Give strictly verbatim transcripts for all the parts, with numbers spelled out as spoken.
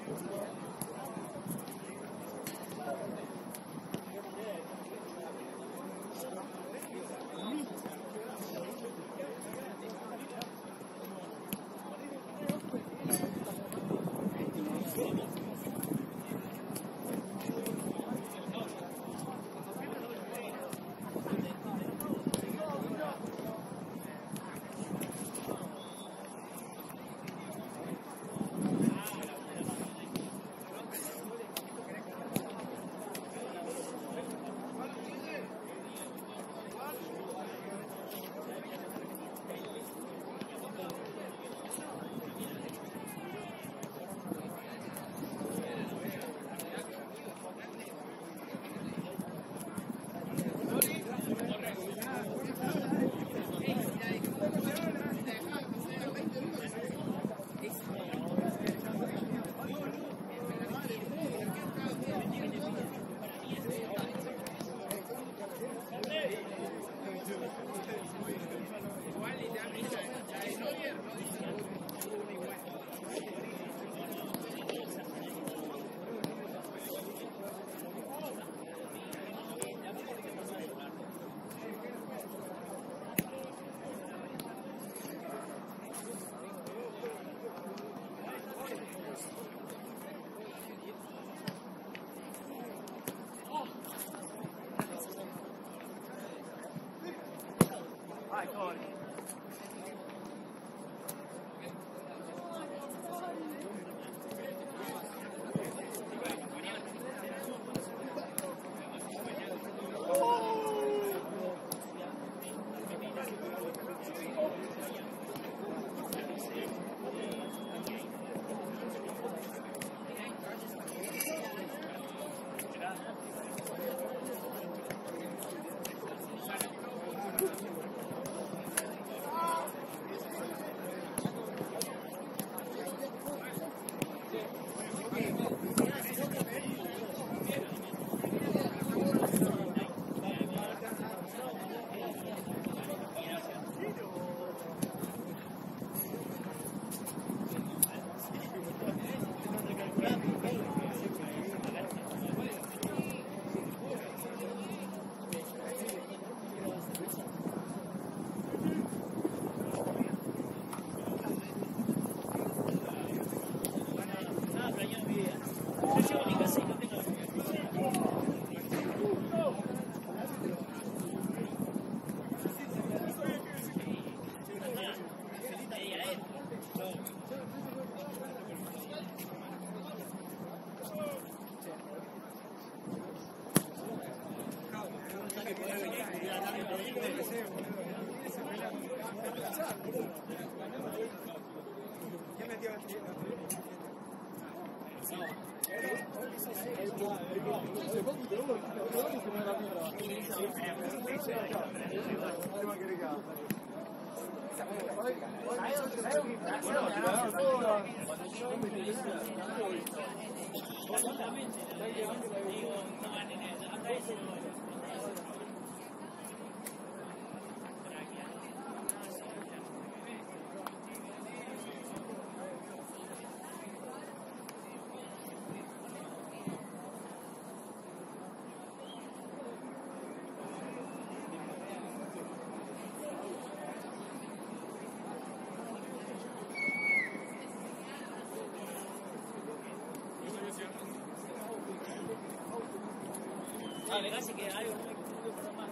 Vale, casi que hay un programa.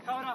ahora.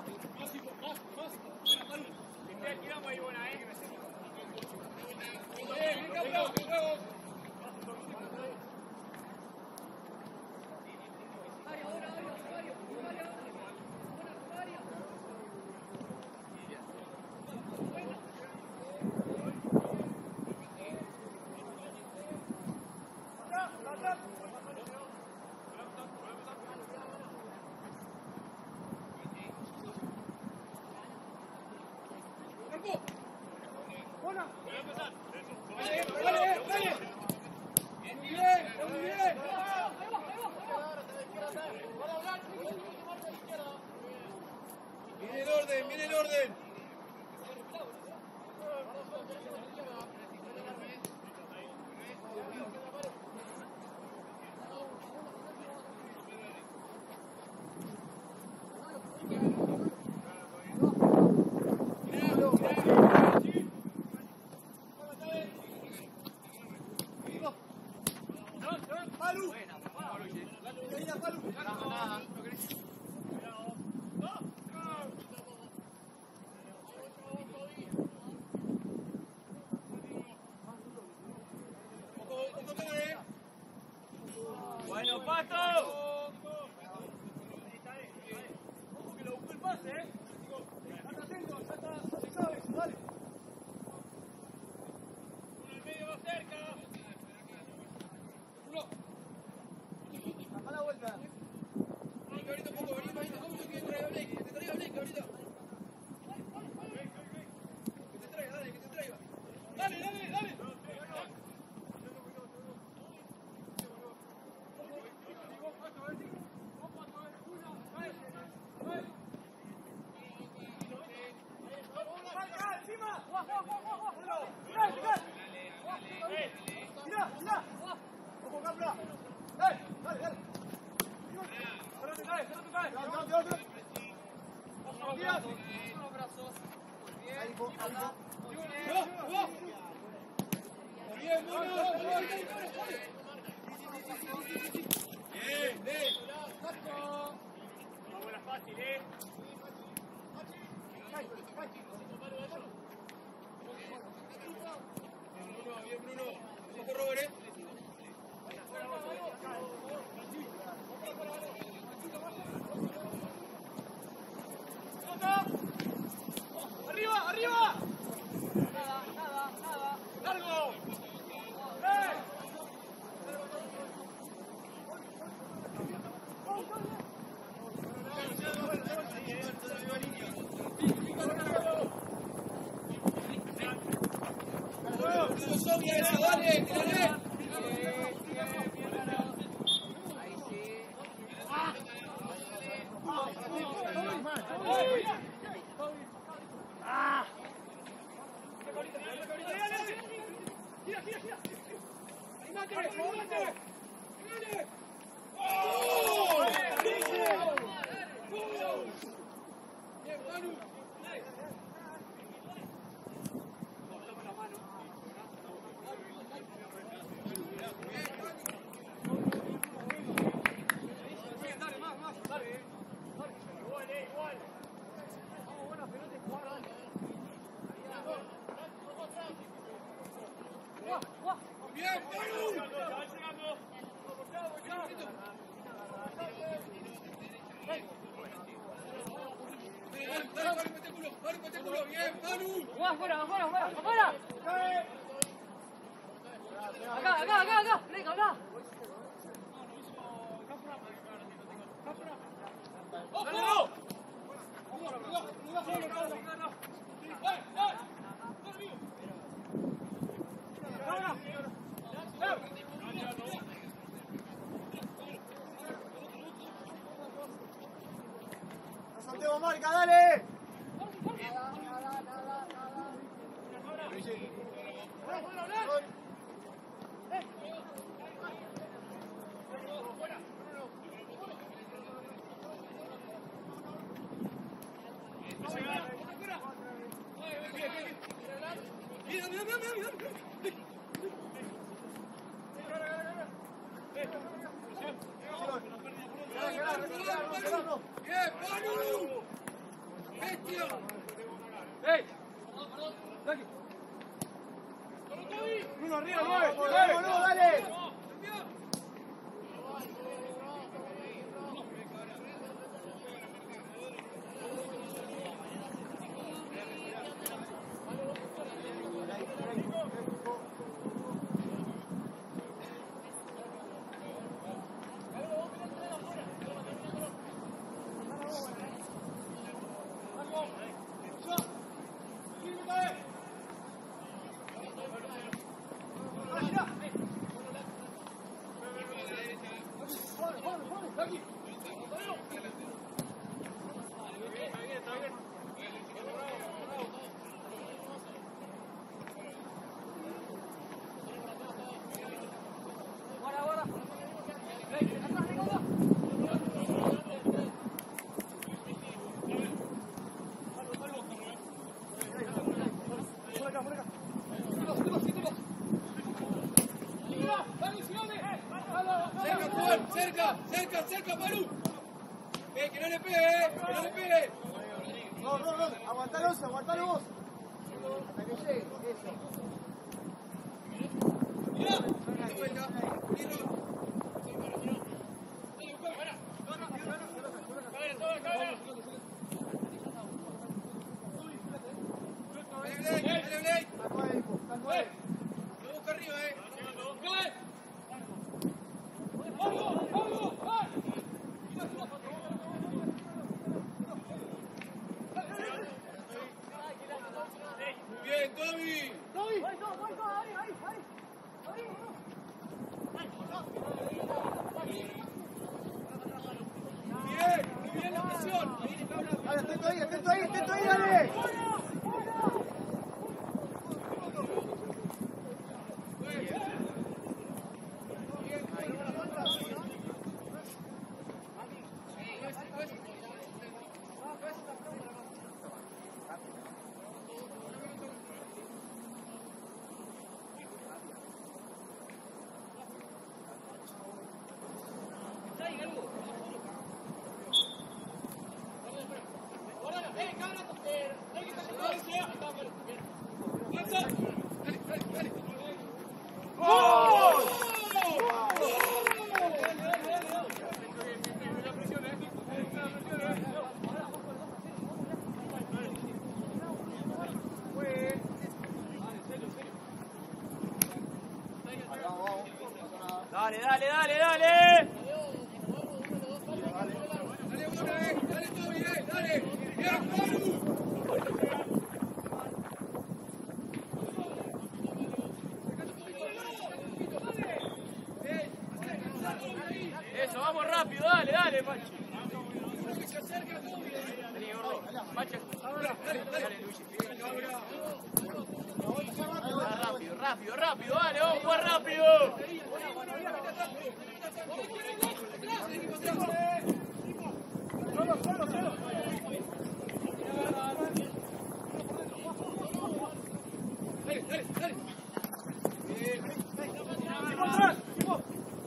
Viene el orden, viene el orden. Bueno, Pato. Que lo busque el pase, eh. Anda atento, ya está, ya se sabe eso, dale. Uno en medio más cerca. Uno. A la vuelta. Vení, ahorita un poco, vení, ahorita, ¿cómo te quieres traer a Blake? Que te traiga Blake ahorita. Que te traiga, dale, que te traiga. Dale, dale, dale. ¡Arriba, arriba! Nada, nada, nada. ¡Largo! ¡Eh! ¡Dale, dale! ¡Gira, gira, gira! ¡Animate! ¡Animate! ¡Animate! ¡Oh! ¡Bien, Manu! Dale, más, más, dale. Igual, eh, igual. Vamos, buena pelota y jugar. ¡Bien, Manu! ¡Dale, dale, mete culo! ¡Dale, mete culo! ¡Bien, Manu! ¡Afuera, afuera, afuera! ¡Afuera! Acá, acá, acá, acá. Rico, acá. ¡Ojo! Santiago, marca, dale. Nada, nada, nada, nada. Mira, mira, mira, mira, mira. Bien, Manu. Bruno, arriba, nueve. Bruno, dale. Cerca, cerca, cerca, Maru. Eh, que no le pegue, eh, que no le pegue. No, no, no, aguantalo vos, aguantalo vos. Hasta que llegue, eso. Mira, vuelta, atento ahí, atento ahí, atento ahí, dale. Dale, dale, dale, dale. Dale, dale, dale, todo bien, dale. Bien, Maru. Eso, vamos rápido, dale, dale, Machi. Vení, gordo. Machi. Dale, dale, Luigi. Rápido, rápido, rápido, dale, vamos a jugar rápido. Solo, solo, solo. Dale, dale, dale. Bien. Equipo atrás, equipo.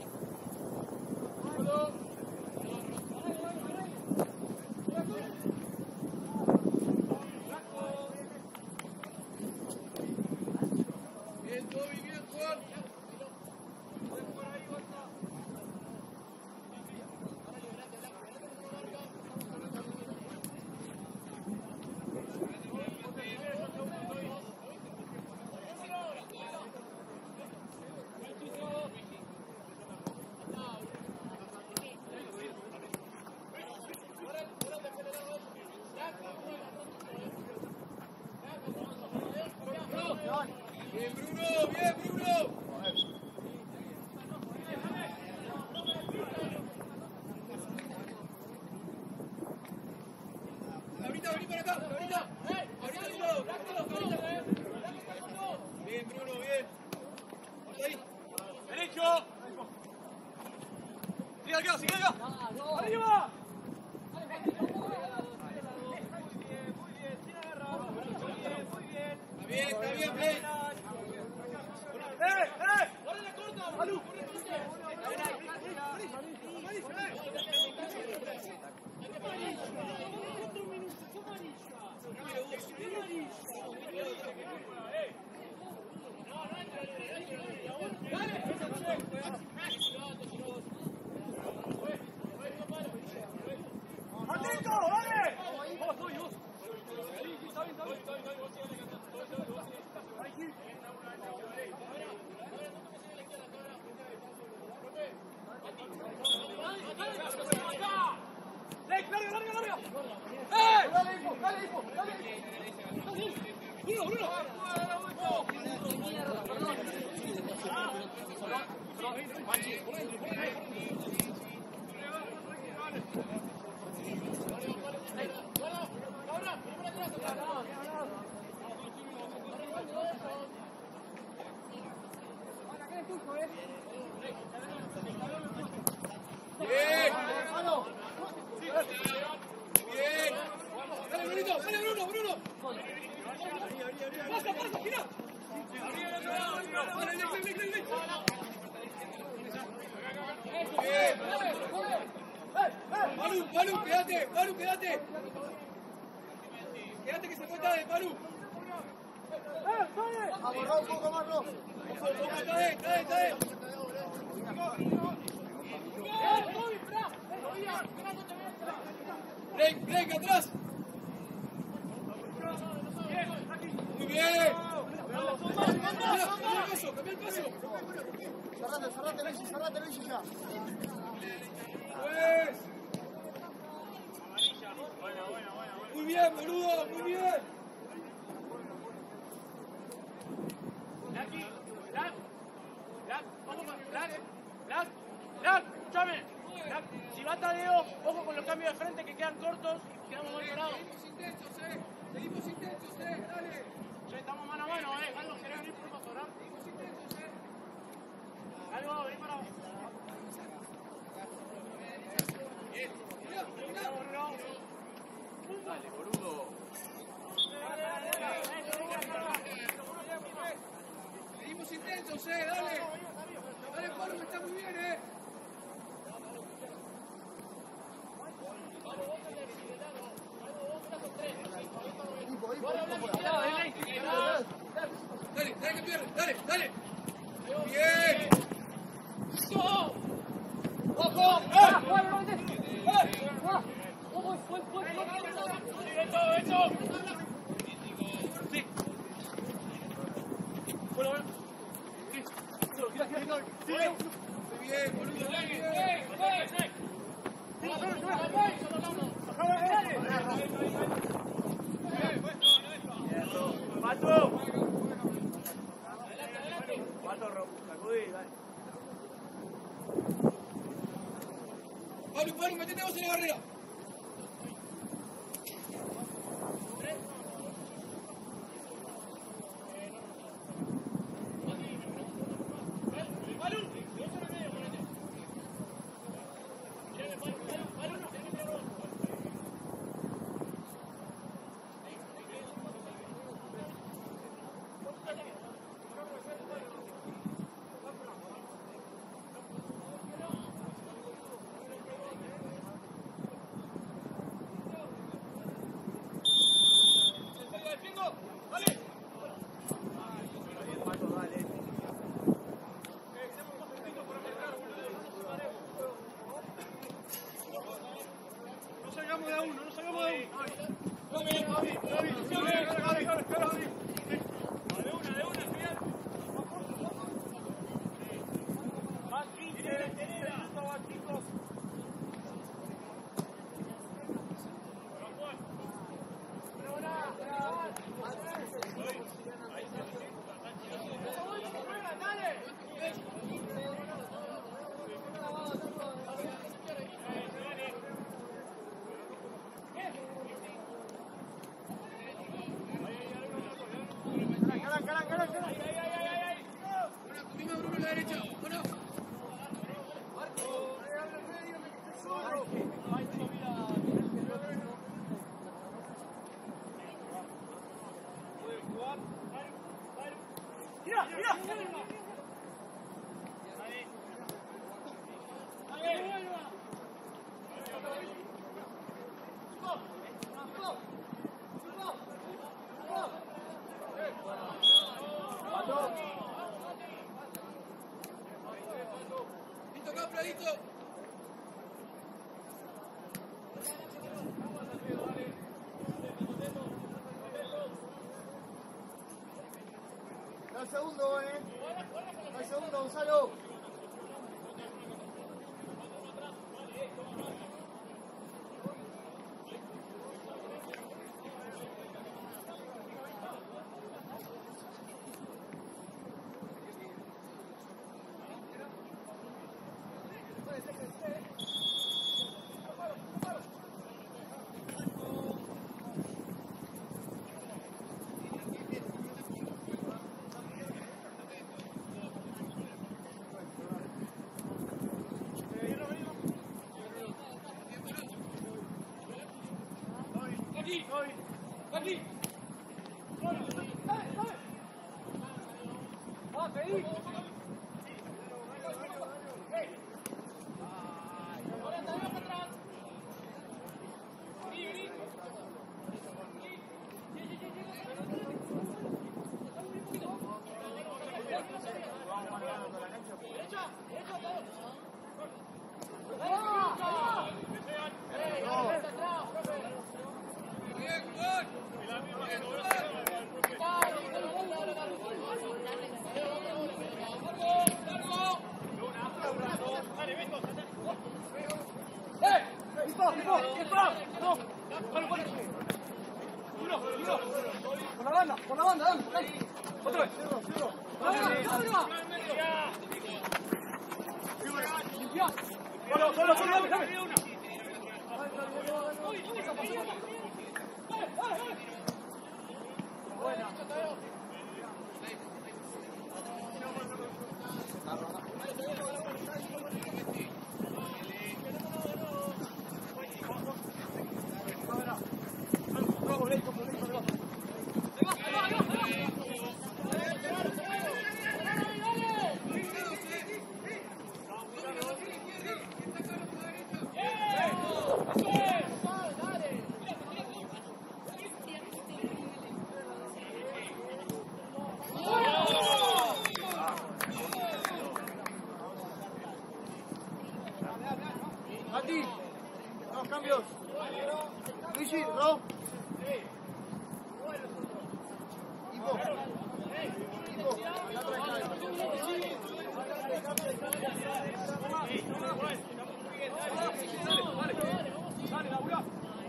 Bien, Toby, bien, Juan. Bien, Bruno, bien, Bruno. Ahorita, vení para acá, ahorita. Ahorita, Bruno, ahorita. Bien, Bruno, bien. Ahí. Derecho. Sigue acá, sigue acá. ¡Arriba! Está bien, está bien, Play. ¡Eh, eh! ¡Corre la corta! ¡Salud! ¡Corre! Bruno, Bruno. Bien. Bien. Dale, Brunito, dale, Bruno, Bruno. Pasa, pasa, gira. Dale, Lex, Lex, Lex, Lex. Bien. Manu, Manu, quédate, Manu, quédate. Quédate que se fue tarde, Manu. Vamos, Ro, un poco más, Ro. Está bien, está bien, está bien. Break, break, atrás. Muy bien. Cambia el paso, cambia el paso. Cerrate, cerrate, Luigi, cerrate, Luigi ya. Pues. Muy bien, boludo, muy bien. Laki, Lak, Lak, vamos para Lak, Lak, Lak, escúchame. Lak, si va Tadeo, ojo con los cambios de frente que quedan cortos y quedamos muy dorados. Seguimos intensos, eh. Seguimos intensos, eh. Dale. Che, estamos mano a mano, eh. Algo, ¿querés venir por un paso, no? Seguimos intensos, eh. Algo, vení para abajo. Bien. Mirá, mirá. Dale, boludo. Seguimos intensos, eh. Dale. Dale, Pablo, que está muy bien, eh. Hipo, hipo, hipo. Dale, dale que pierde, dale, dale. Bien. ¡Ojo! ¡Hecho, hecho! Sí. Bueno, bueno. Sí. Gira, gira, gira. Sí. Muy bien, boludo, muy bien. ¡Pato! ¡Pato, sacudí, dale! Pablo, Pablo, metete vos en la barrera. No salgamos de a uno, no salgamos de a uno. De una, de una, final. Más quince, minutos, más chicos. Caran, caran, caran, caran. Una cubrimos a Bruno en la derecha. Bueno. ¡Mira, mira! Listo acá, Pradito. Da el segundo, eh. Da el segundo, Gonzalo. Aquí. Aquí. ¡Va, pedí! Por la banda, por la banda, dale, dale. Otra vez. Solo, solo, solo, dame, dame. Buena. Mati, dos cambios. Luigi, Ro. Ivo. Ivo, la otra Dale, labura.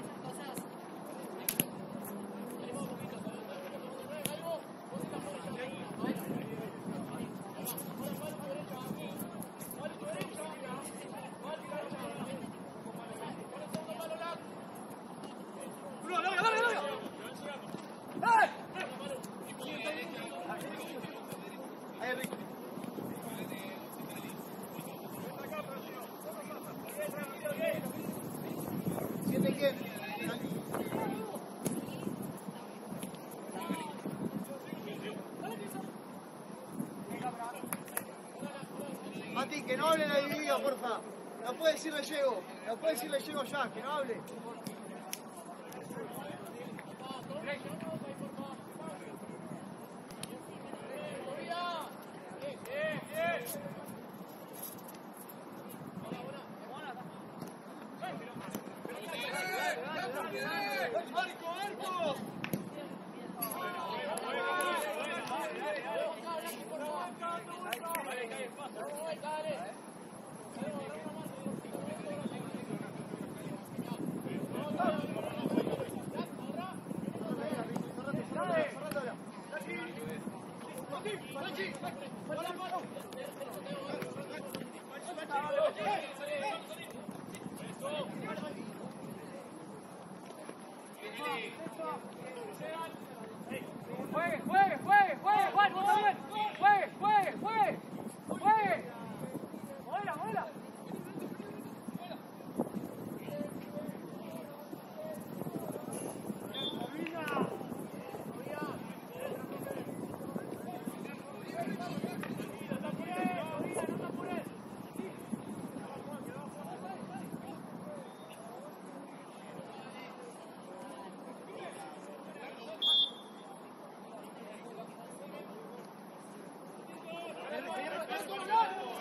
¿Siete quién? Mati, que no hable la dividida, porfa. No puede decirle llego. No puede decirle llego ya, que no hable. Juegue, juegue, juegue, juegue, Juan, vos también. Juegue, juegue, juegue. Juegue. Hola, hola. ¡Vamos!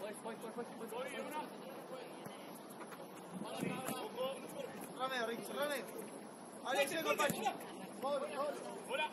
Cerrame, Ricky, cerrame. Alex, seco, Pachi. Por favor. Hola.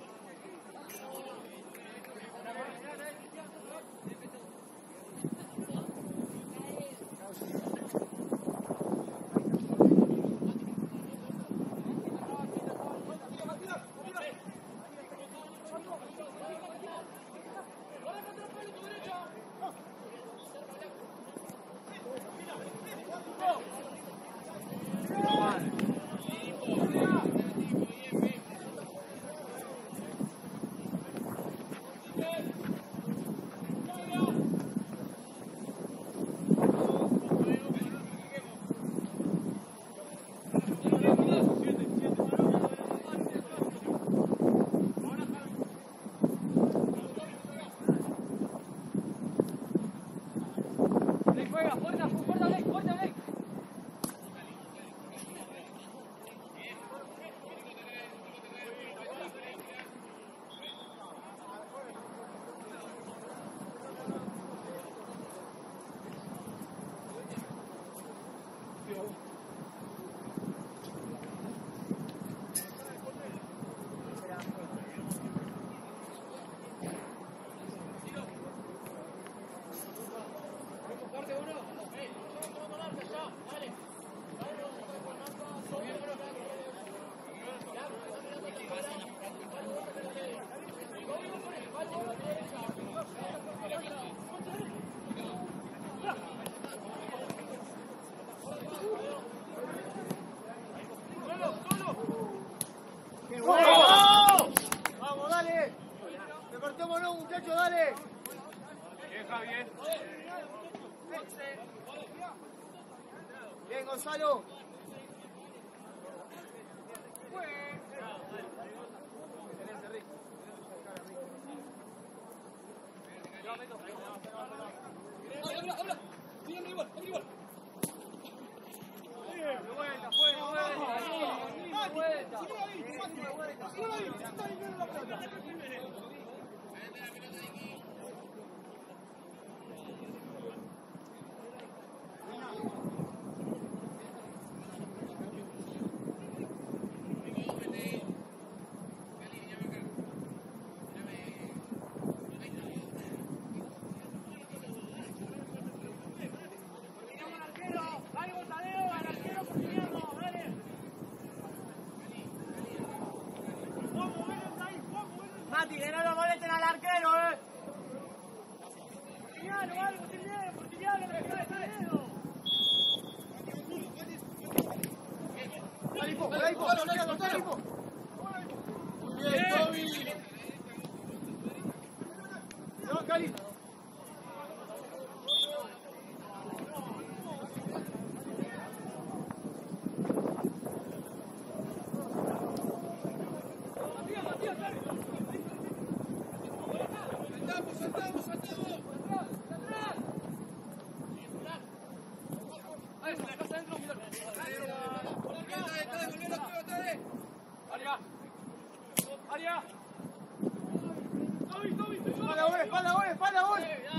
Vamos, dale. Recortémonos, muchachos, dale. Bien, Javier. Bien, Gonzalo. Habla, habla. Sigue igual, igual. Vuelta, fuera, vuelta. Vuelta. Mati, que no lo molesten al arquero, eh. Portiliano, algo, Portiliano, Portiliano, que está de dedo. Dale, po, dale, po, dale, dale, po. Bien, Toby. No, Cali. Saltamos, saltamos, saltamos. Ahí, la casa adentro, mira. Aria. Aria. Toby, Toby, Espalda, gol, espalda, gol, espalda, gol.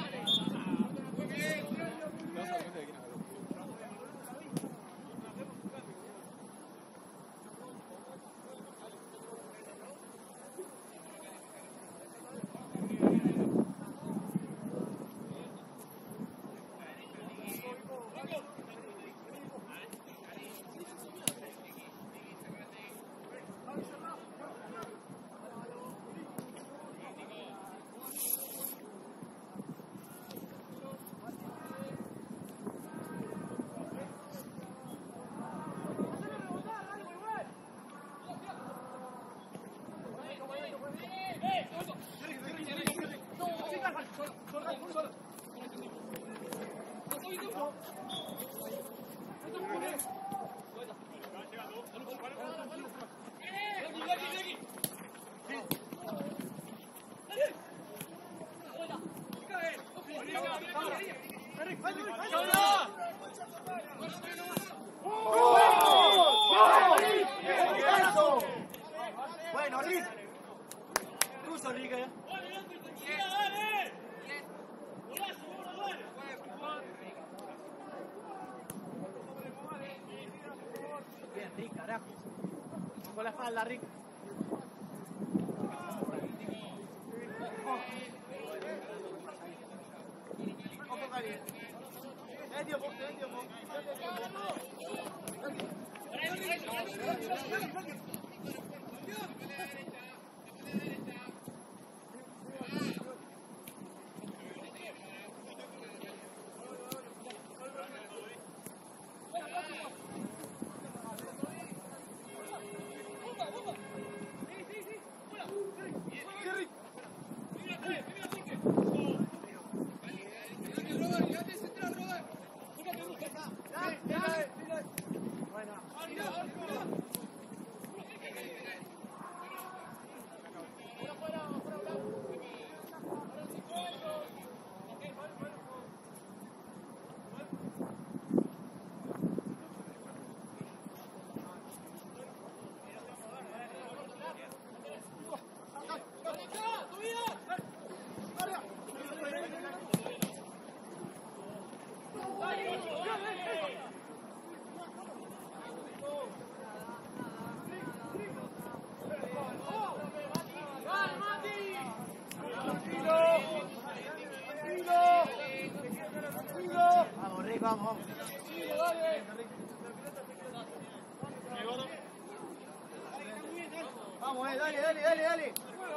Bueno, Rick. Ruso, Rick, eh. Rick, carajo. Con la espalda, Rick. Ojo, Cali. Es tiempo, es tiempo. Vamos, Rick, vamos, vamos. Vamos, eh, dale, dale, dale, dale.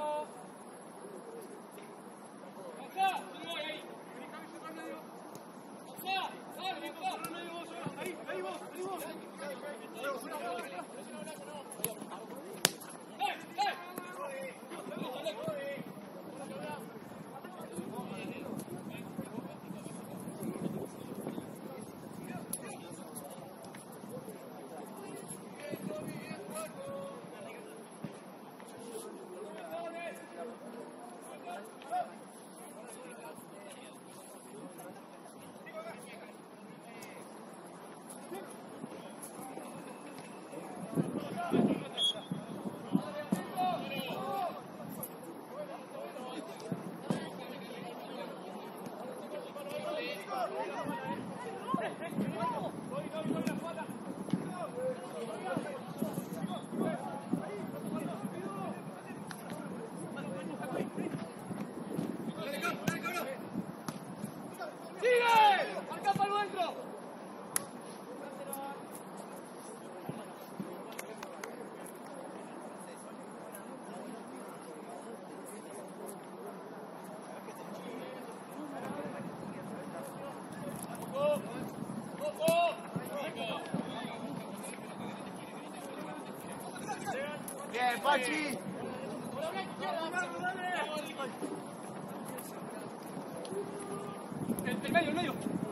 Ahí, ahí vos, ahí vos. Bien, Pachi. El medio, el medio.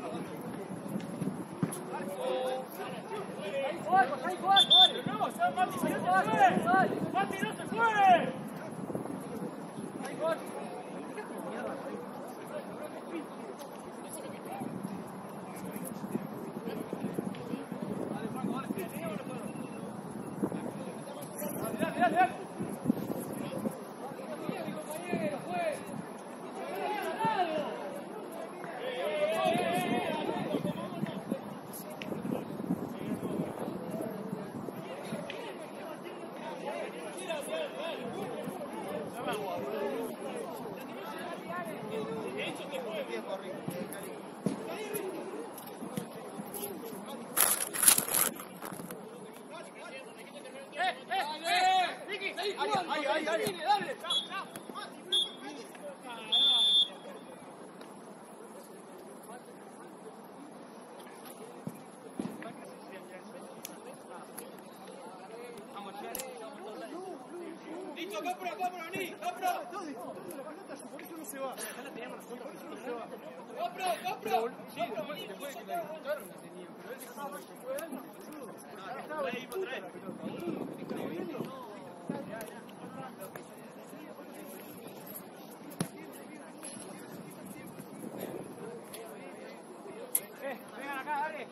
Ahí jugar, ahí jugar, dale. No, se va Mati, no se fue. Mati no se fue. Ahí jugar. Dale, dale, dale. Listo, compra, compra, vení, compra. Por eso no se va. Ya la teníamos nosotros, por eso no se va. Compra, compra. Compra, vení. Ahí, otra vez. Eh, vengan acá, dale.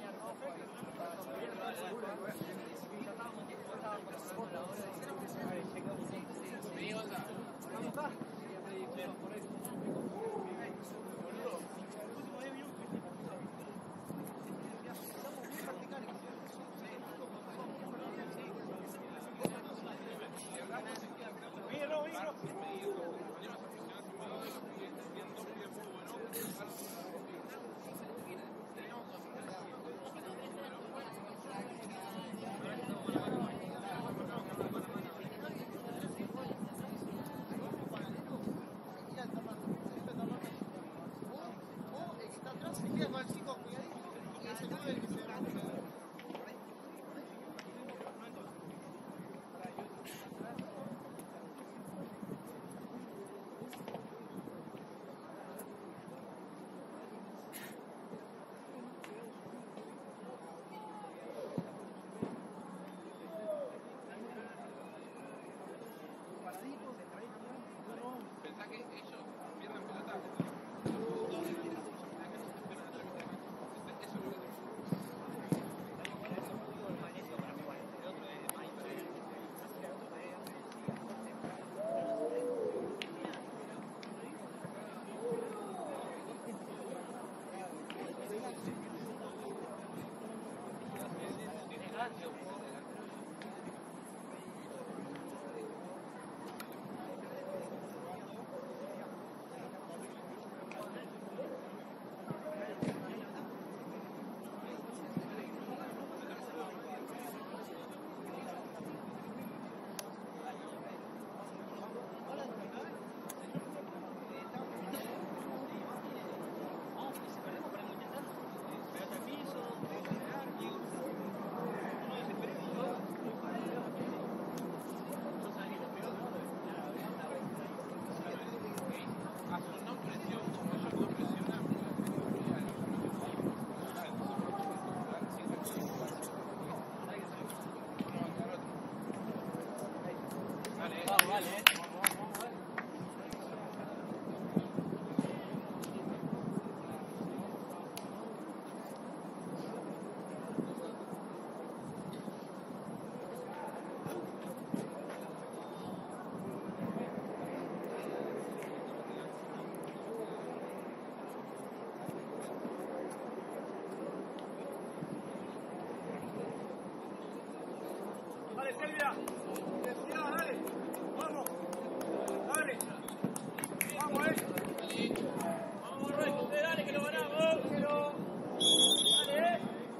Silvia, descuidado, dale, vamos, dale, vamos, eh. Vamos, Roy, usted dale que lo ganamos, pero... dale, eh.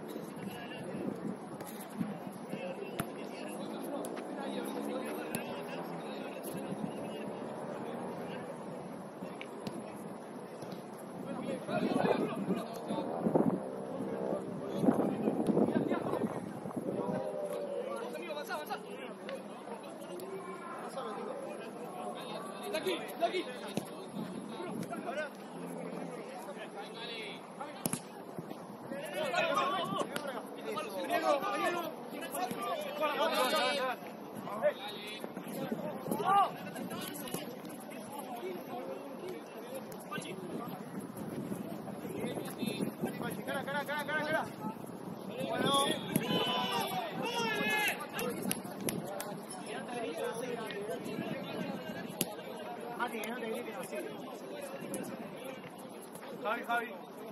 Javi, Javi.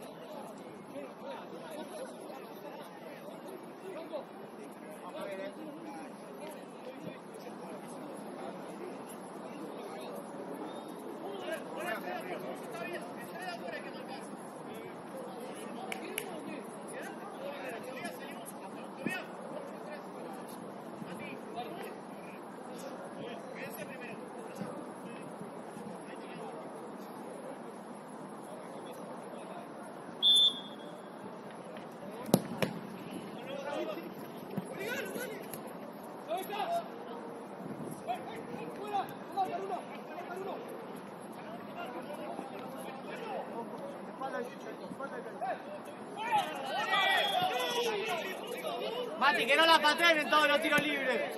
Mati, que no la pateen en todos los tiros libres.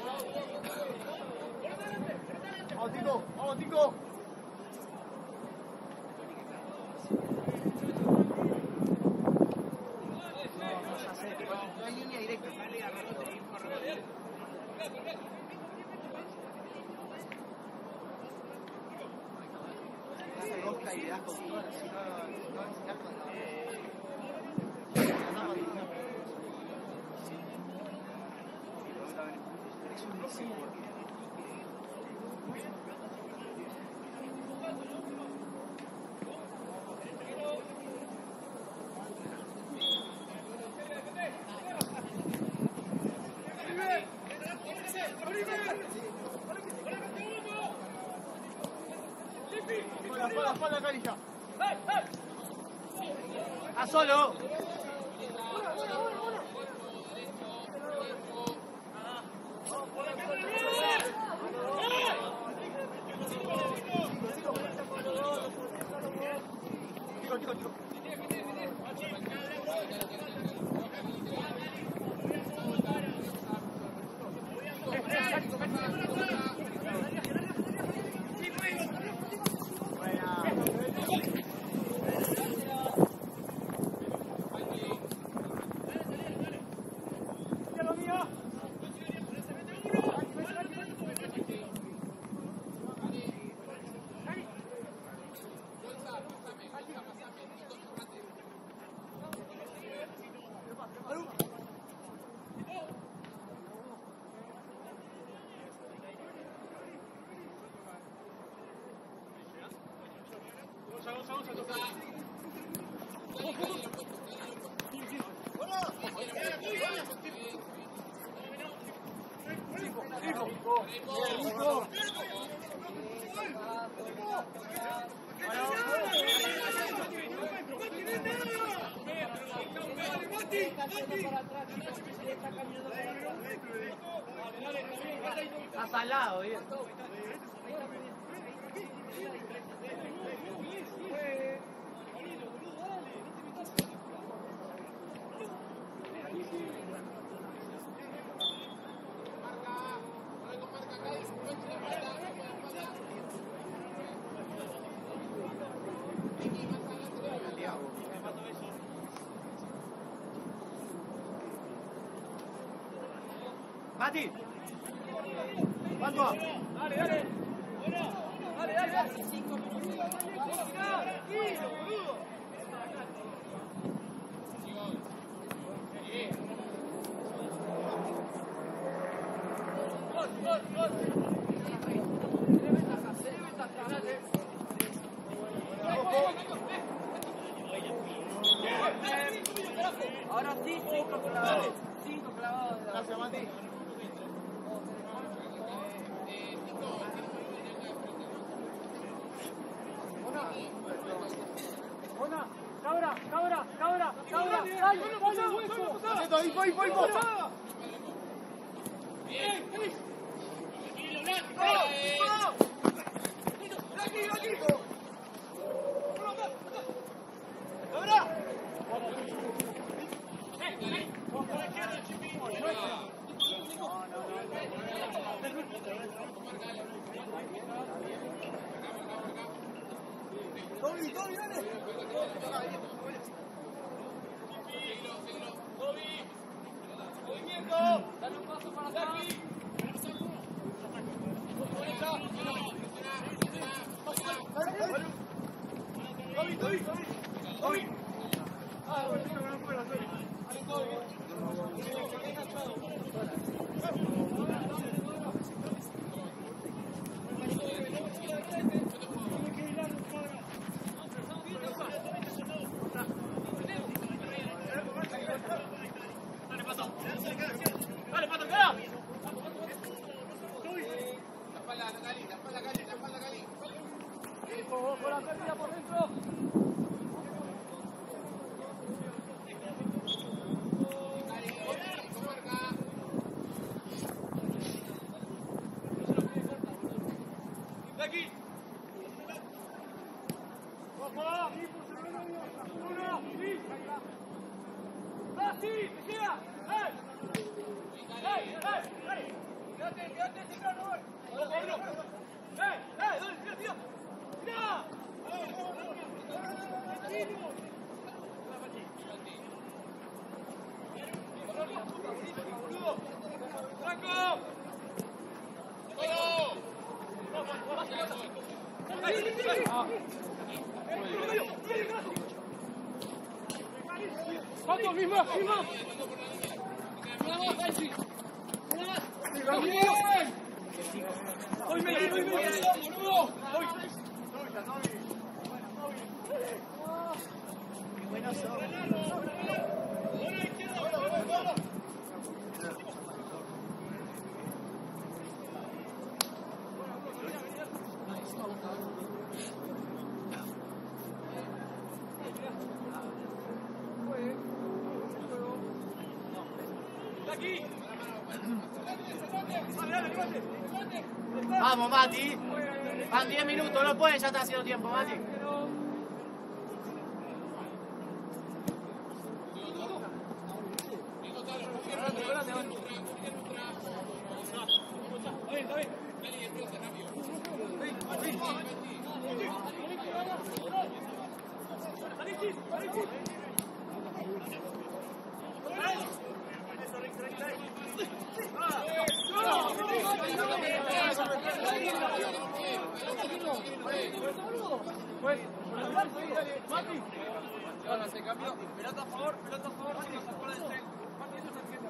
Vamos, Tico, vamos, Tico. No hay línea directa. Hace rosca y le das con todo, si no, si no, si das con la... Es un deseo. Espalda, espalda, espalda, Carija. ¡A solo! Tico, tico, tico. Hasta al lado, bien. Mati. ¿Cuánto? Dale, dale. Dale, dale, dale. Cinco minutos. Tranquilo, boludo. Gol, gol, gol. Ahora sí, cinco clavados. Cinco clavados. Gracias, Mati. Una, cabra, cabra, cabra, cabra. Ay, ay, hueso. Haciendo ahí, voy, voy, voy. Bien, Cris. Toby, Toby, dale. Movimiento. Dale un paso para acá. Toby, Toby, Toby. Toby. Ah, bueno, no, no puedo hacer. Dale, Pato, cara. La espalda, Gali, la espalda, Gali, la espalda, Gali. Por la pérdida por dentro. Aquí. Uno, sí. ¡Ah, sí! ¡Me queda! ¡Eh! ¡Eh! ¡Eh! ¡Eh! ¡Quédate, quédate, central, no voy! ¡Eh! ¡Eh! ¡Dale, tira, tira! ¡Tira! ¡Franco! ¡Vamos, mismo, mismo! ¡Una más, Alci! ¡Una más! ¡Bien! ¡Hoy me quiero, hoy me quiero, boludo! ¡Hoy! ¡Qué buenos son! ¡Buena izquierda, buena! Vamos, Mati. Van diez minutos, no pueden, ya está haciendo tiempo, Mati. Pues, Mati. Ahora se cambió. Pelota a favor, pelota a favor. Mati, acuérdense. Mati, eso es tarjeta.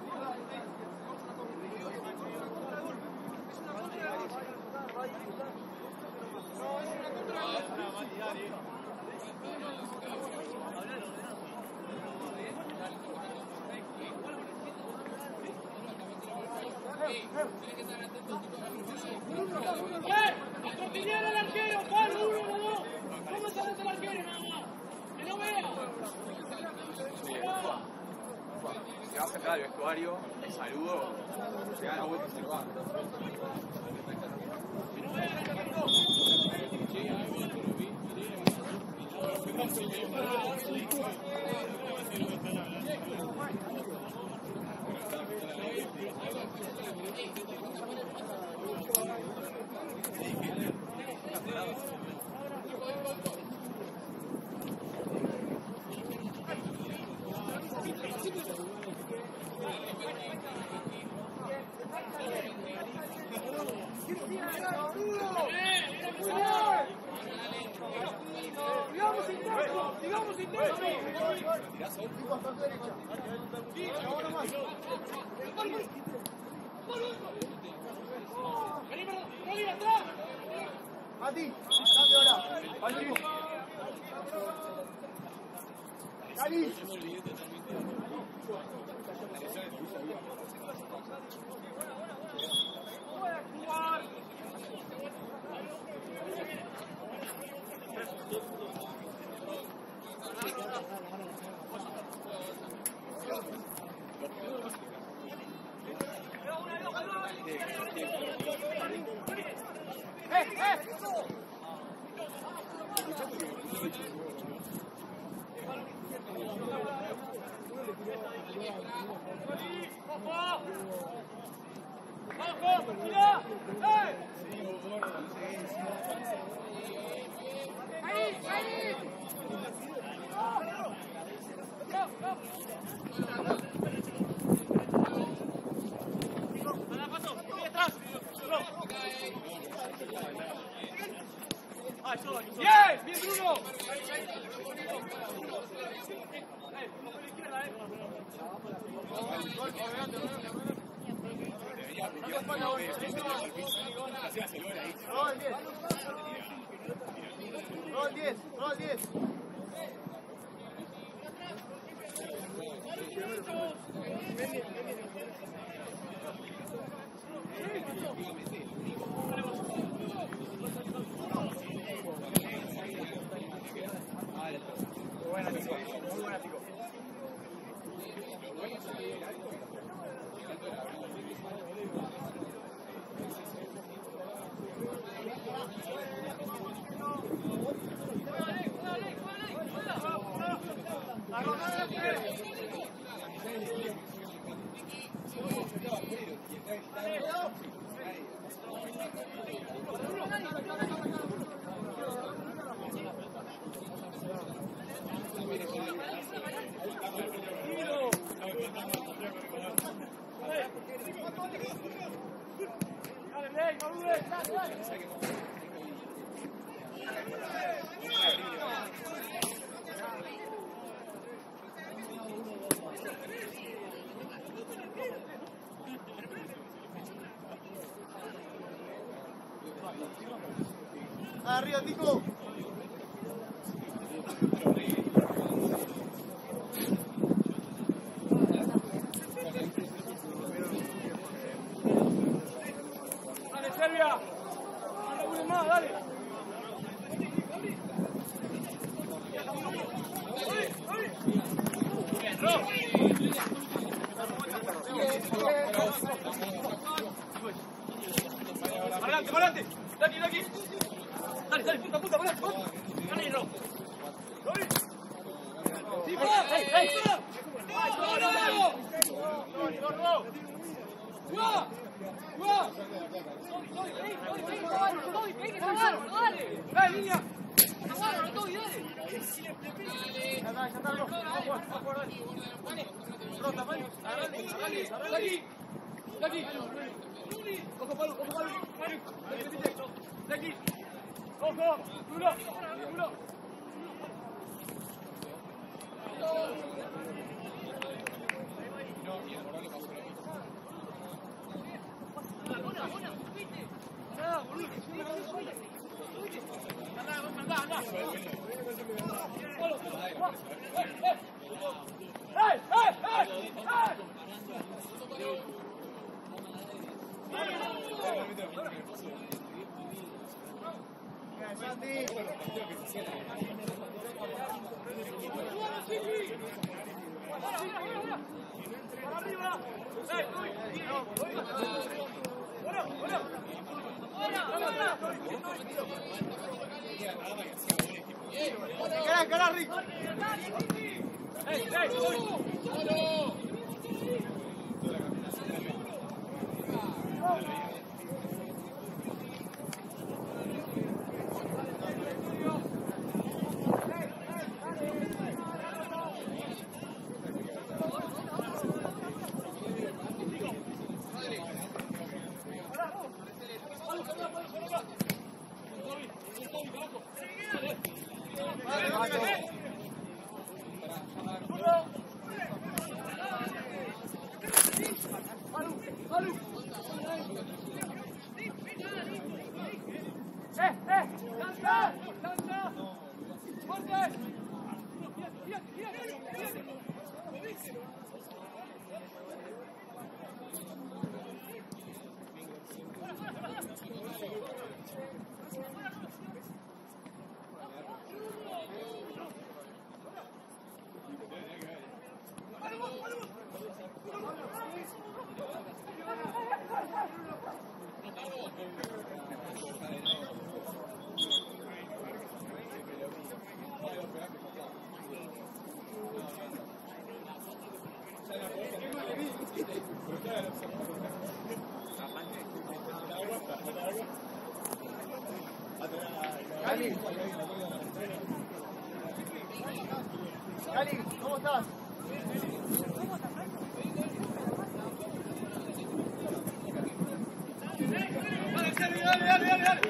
Es una contra. No, es una contra. Mati, dale. Hey, ¡Eh! ¡A cortiniera el arquero! ¡Palo! ¡Uno, uno, dos! ¿Cómo está el arquero nada más? ¡Que no vea! Se va a sacar al vestuario, te saludo, se gana vuelta y se va. ¡Digamos intenso! ¡Digamos intenso! ¡Vení, perdón! ¡Rodri, atrás! Mati, cambio ahora. Mati. Cali. ¡Bien! ¡Bien, Bruno! Gol diez, gol diez. Buena, Tico. Muy buena, Tico. Arriba, Tico. Dale, Serbia. Dale, uno más, dale. Bien, Ro. Adelante, adelante. Dale, dale. Dale, dale, punta, punta, punta. Dale, Ro. Sí, ¡ey, ey! ¡Jugá! ¡Jugá! ¡Eh, línea! Ya está, ya está, bro. Rota, Manu. Agarrale, agarrale, agarrale. Aquí. Aquí. Ojo, palo, ojo, palo. De aquí. Ojo. Uno. Uno. Nada, boludo. Andá, andá, andá. ¡Eh, eh, eh! ¡Eh! ¡Para arriba! ¡Eh! ¡Bueno, bueno! ¡Cará, cará, Rick! ¡Ey, ey! Cali. Cali, ¿cómo estás? Dale, dale, dale, dale, dale.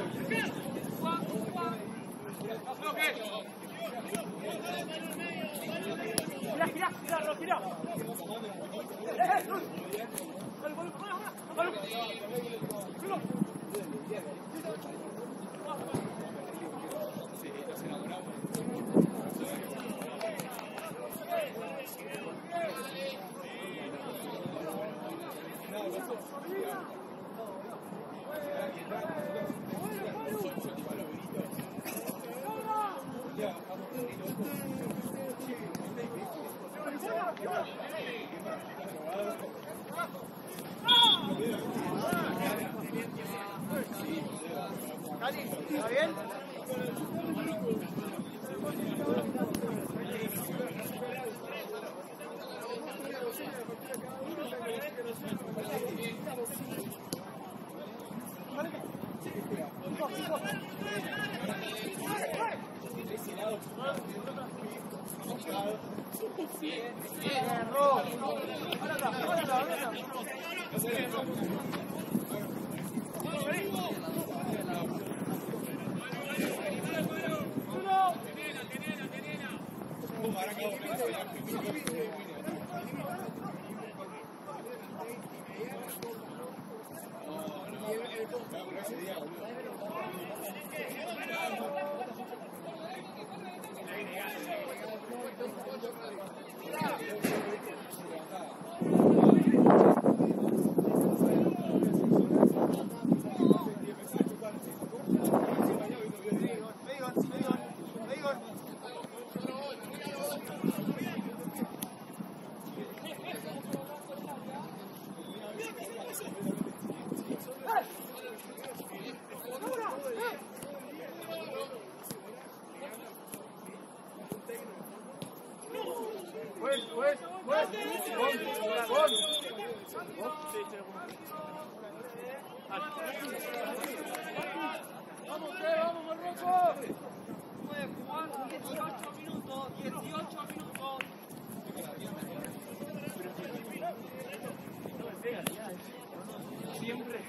Gira, gira, gira, gira. Eh, eh, Luis. Dale, dale, dale, dale. Cali, ¿está bien? Pues, pues, pues. Gol, gol. Vamos, eh, vamos, Marruecos. Puede jugar dieciocho minutos, dieciocho minutos. Siempre.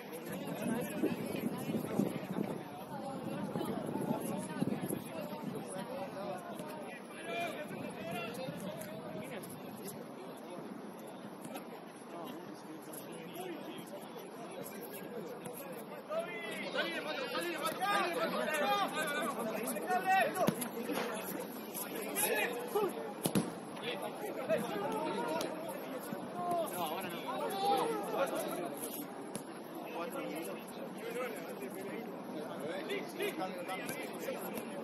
Cambio, cambio.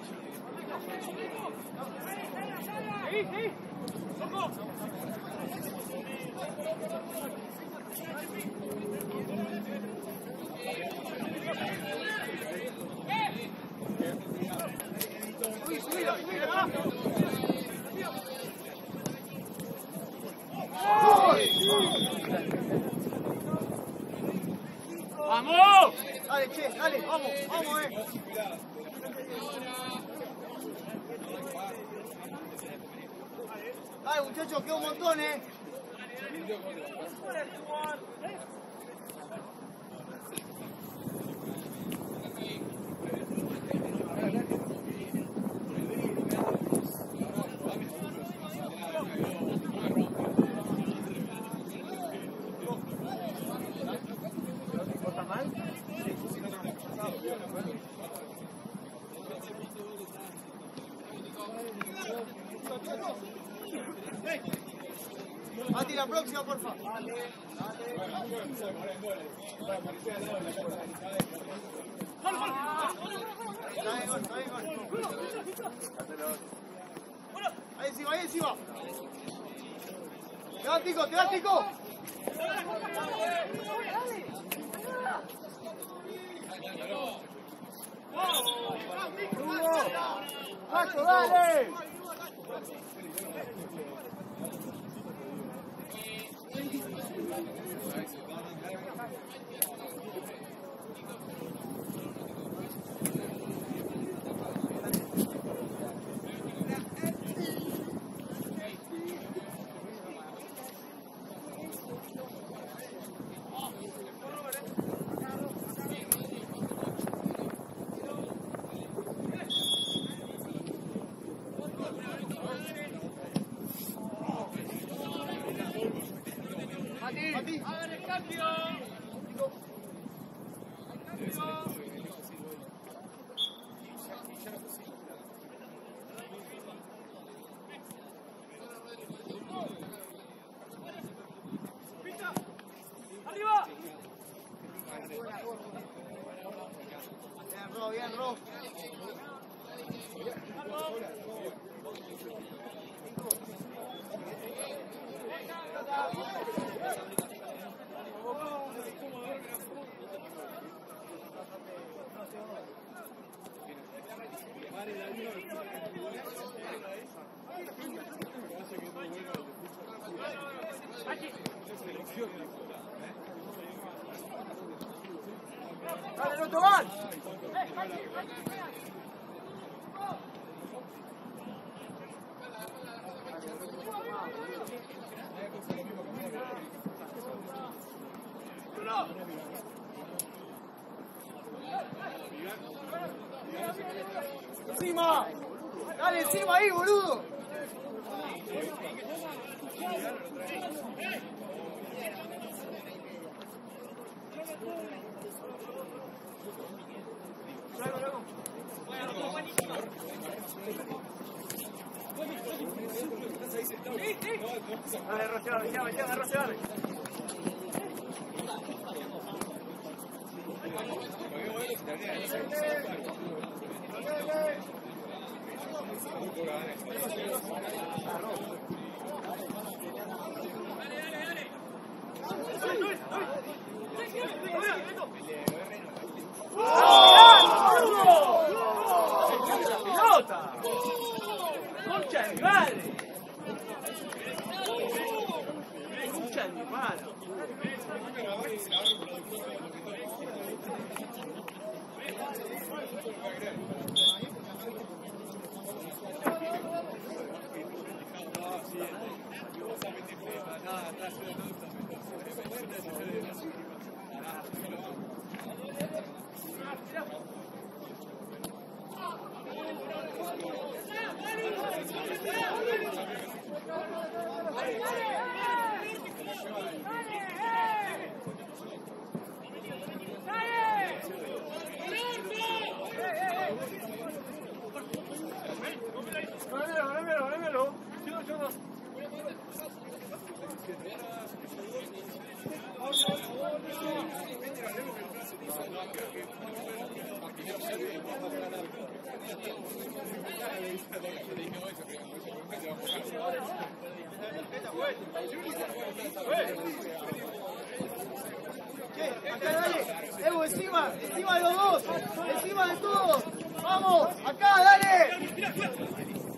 Sí, sí. ¡Ojo! Subí, subilo, subilo, vamos. ¡Vamos! Dale, che, dale, vamos, vamos, eh. Dale, muchachos, queda un montón, eh. Mati, la próxima, por favor. Dale, dale, gol, dale, gol. Ahí encima, ahí encima. Te vas, Tico, te vas, Tico. ¡Macho, dale! Mati. ¡A ver el cambio! ¡Arriba! Bien, Ro, bien, Ro. ¡Dale, no te vas! Encima. Dale, encima ahí, boludo. Dale, Rossi, dale, llame, llame, Rossi, dale. ¡Pelota! ¡Concha de mi madre! ¡Concha de mi madre! Gracias. Che, acá dale, Evo, encima, encima de los dos, encima de todos. Vamos, acá, dale.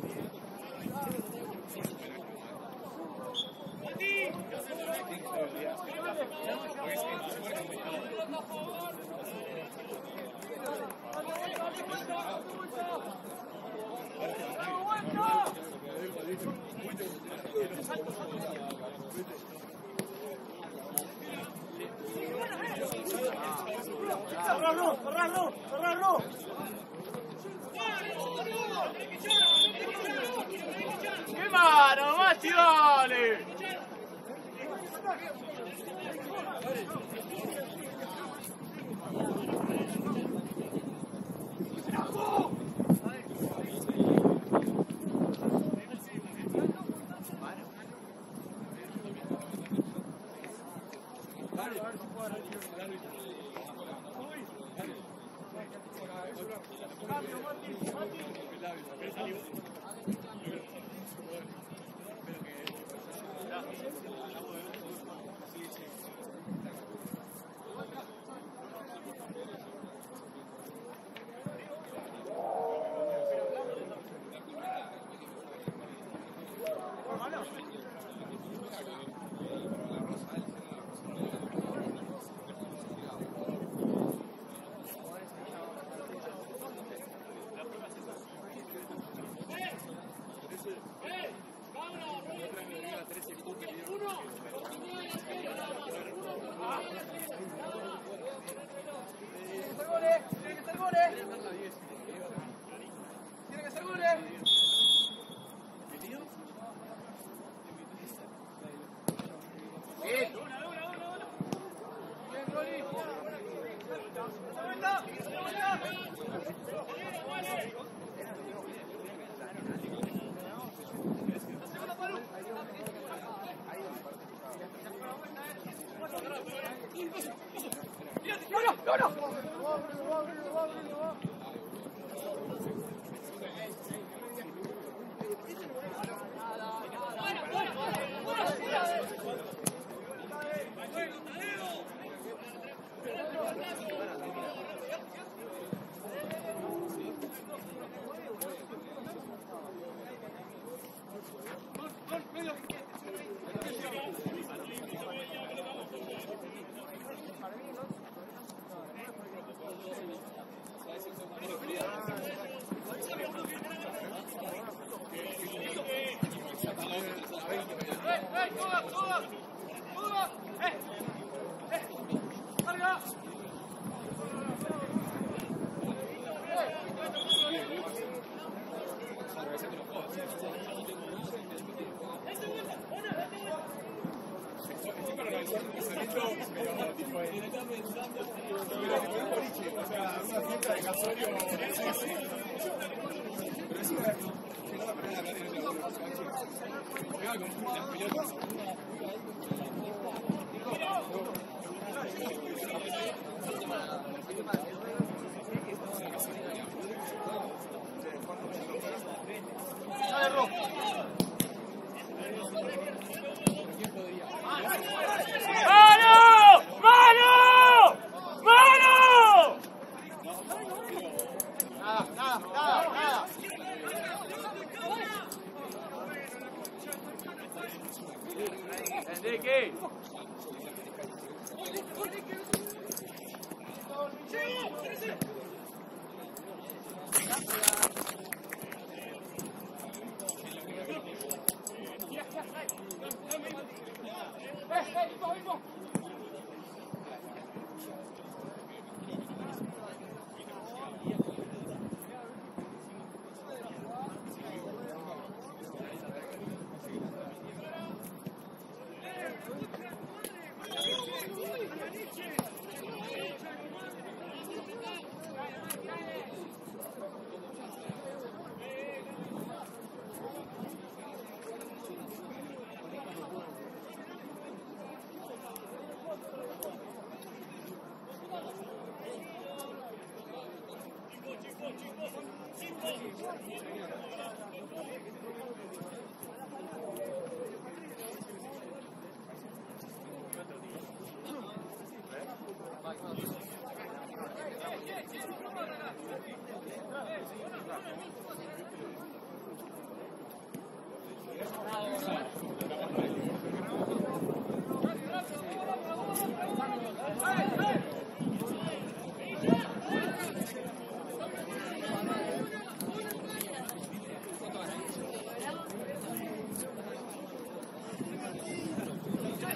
Cerrarlo, cerrarlo, cerrarlo. ¡Qué mano, Mati, dale!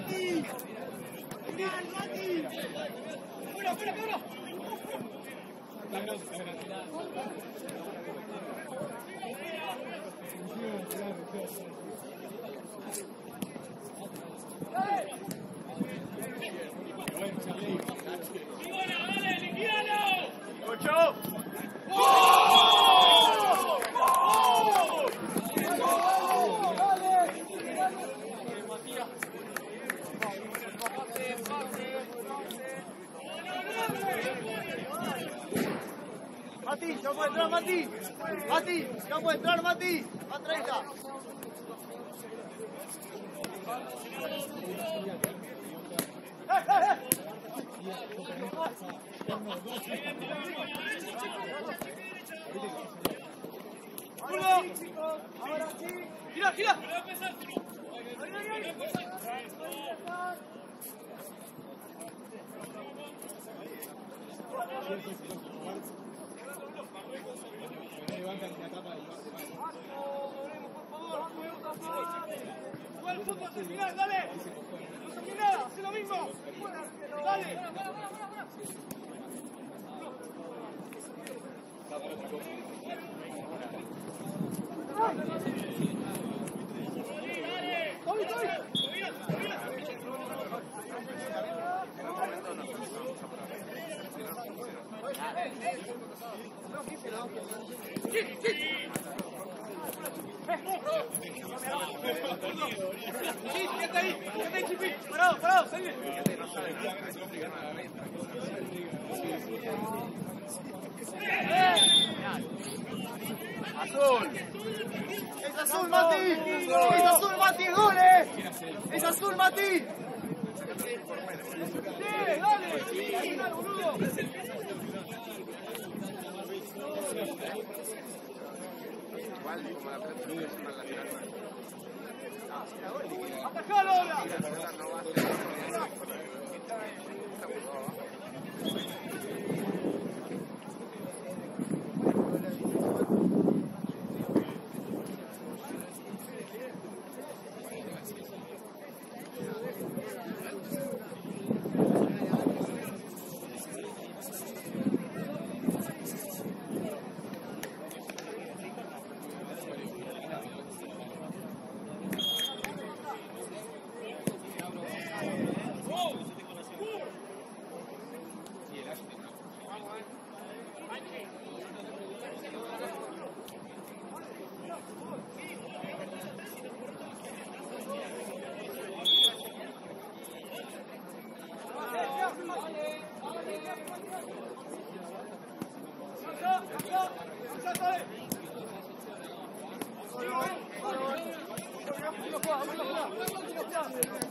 Mati! ¡Genial, Mati! ¡Fuera, fuera, fuera! ¡Ocho! Mati, ya puede entrar, Mati. Mati, ya puede entrar, Mati. A treinta. ¡Eh, eh, eh! ¡Ahora sí! ¡Ahora sí! ¡Gira, gira! ¡Juega el fútbol hasta el final, dale! ¡No saques nada! ¡Haz lo mismo! ¡Dale! ¡Toby, Toby! ¡Sí, sí! ¡Sí, quédate ahí! ¡Quédate ahí, Chipi! ¡Parado, parado! ¡Salve! ¡Azul! ¡Es azul, Mati! ¡Es azul, Mati! ¡Gol, eh! ¡Es azul, Mati! ¡Sí, dale! ¡Sí, dale, boludo! Igual, como la pelota es una lateral. ¡Atajalo ahora! ¡Vamos!